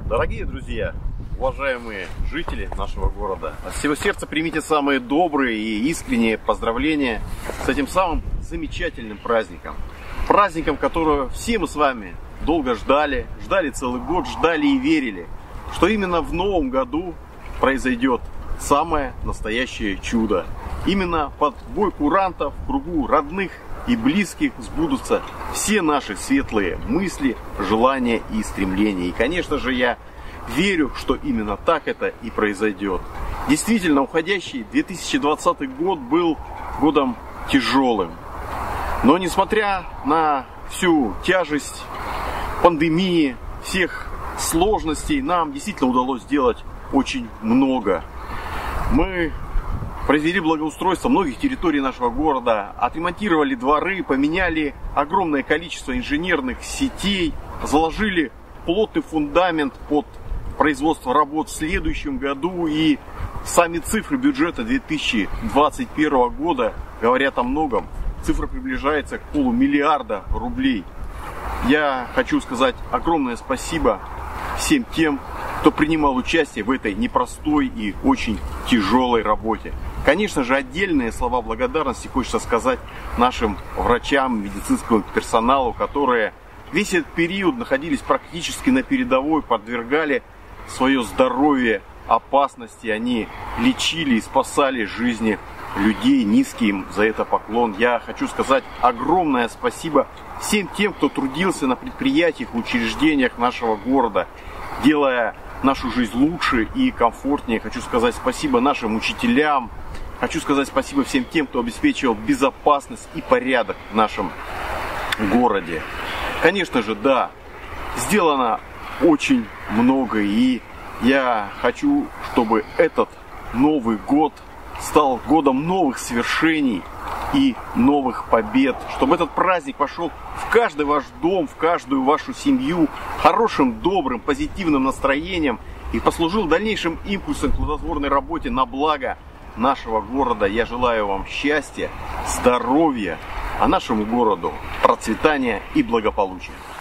Дорогие друзья, уважаемые жители нашего города, от всего сердца примите самые добрые и искренние поздравления с этим самым замечательным праздником. Праздником, которого все мы с вами долго ждали целый год, ждали и верили, что именно в новом году произойдет самое настоящее чудо. Именно под бой курантов в кругу родных и близких сбудутся все наши светлые мысли, желания и стремления. И, конечно же, я верю, что именно так это и произойдет. Действительно, уходящий 2020 год был годом тяжелым. Но несмотря на всю тяжесть пандемии, всех сложностей, нам действительно удалось сделать очень много. Мы произвели благоустройство многих территорий нашего города, отремонтировали дворы, поменяли огромное количество инженерных сетей, заложили плотный фундамент под производство работ в следующем году. И сами цифры бюджета 2021 года говорят о многом. Цифра приближается к 500 миллиарда рублей. Я хочу сказать огромное спасибо всем тем, кто принимал участие в этой непростой и очень тяжелой работе. Конечно же, отдельные слова благодарности хочется сказать нашим врачам, медицинскому персоналу, которые весь этот период находились практически на передовой, подвергали свое здоровье опасности, они лечили и спасали жизни людей. Низкий им за это поклон. Я хочу сказать огромное спасибо всем тем, кто трудился на предприятиях, учреждениях нашего города, делая нашу жизнь лучше и комфортнее. Хочу сказать спасибо нашим учителям. Хочу сказать спасибо всем тем, кто обеспечивал безопасность и порядок в нашем городе. Конечно же, да, сделано очень много, и я хочу, чтобы этот Новый год стал годом новых свершений и новых побед, чтобы этот праздник пошел в каждый ваш дом, в каждую вашу семью хорошим, добрым, позитивным настроением и послужил дальнейшим импульсом к плодотворной работе на благо нашего города. Я желаю вам счастья, здоровья, а нашему городу процветания и благополучия.